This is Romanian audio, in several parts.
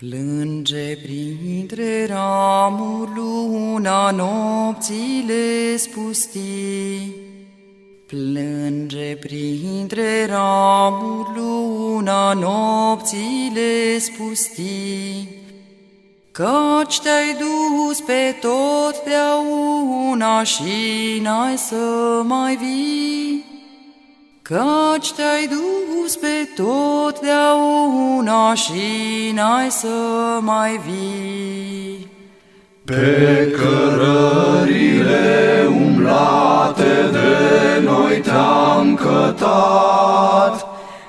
Plânge printre ramuri luna nopțile spustii. Plânge printre ramuri luna nopțile spustii. Căci te-ai dus pe totdeauna și n-ai să mai vii. Căci te-ai dus pe totdeauna și n-ai să mai vii. Pe cărările umblate de noi te-am cătat,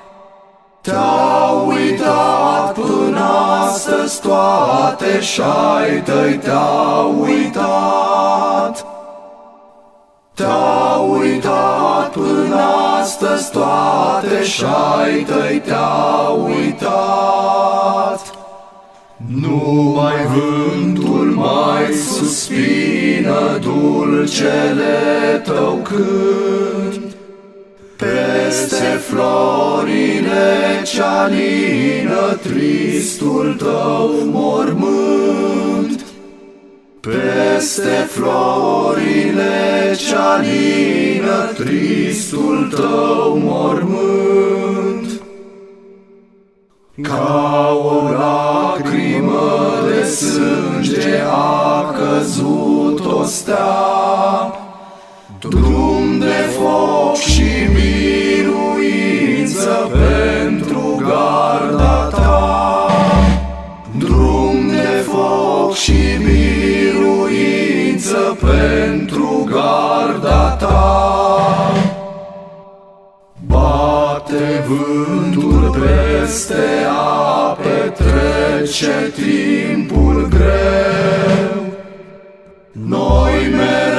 te-au uitat până astăzi toate și-ai tăi te-au uitat. Te-au uitat până astăzi toate și-ai tăi te-au uitat. Numai vântul mai suspină dulcele tău cânt, peste florile ce alină tristul tău mormânt. Peste florile ce alină tristul tău mormânt. Ca o lacrimă de sânge a căzut o stea, drum de foc și biruință pentru garda ta. Drum de foc și biruință pentru garda ta. Bate vântul peste ape, trece timpul greu, noi mereu